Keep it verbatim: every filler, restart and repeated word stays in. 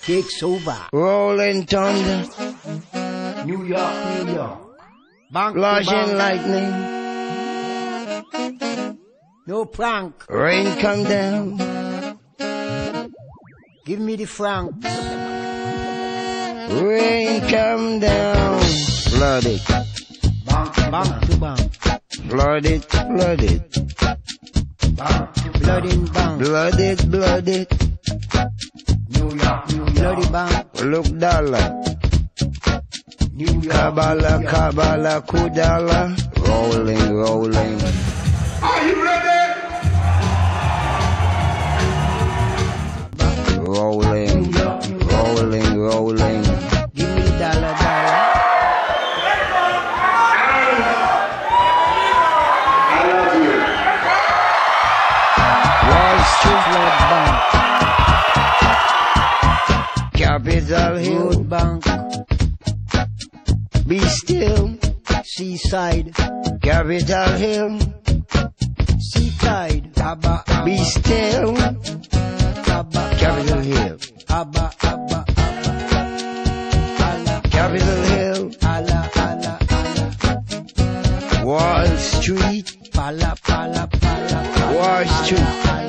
takes over. Rolling thunder, New York, New York. Bank to flashing bank. lightning, No prank. rain come down, Give me the francs. rain come down, flood it, Bank, bank to bank. flood it, flood it, Bank to blood in bank. blood it, blood it, New York, New York. Bloody bank. look dollar, New York. Kabbalah, New York. Kabbalah, Kudala, rolling, rolling. Are you ready? Rolling, rolling, rolling. Give me the dollar, dollar. I love you. Wall Street, Blood bank. Capitol Hill, Road bank. be still. Seaside. Capitol Hill, Seaside. Abba, abba. be still. Abba, Capitol Hill, abba, abba, abba. Allah, Capitol Hill, Allah, Allah, Allah. Wall Street, Pala, pala, pala, pala. Wall Street. Allah,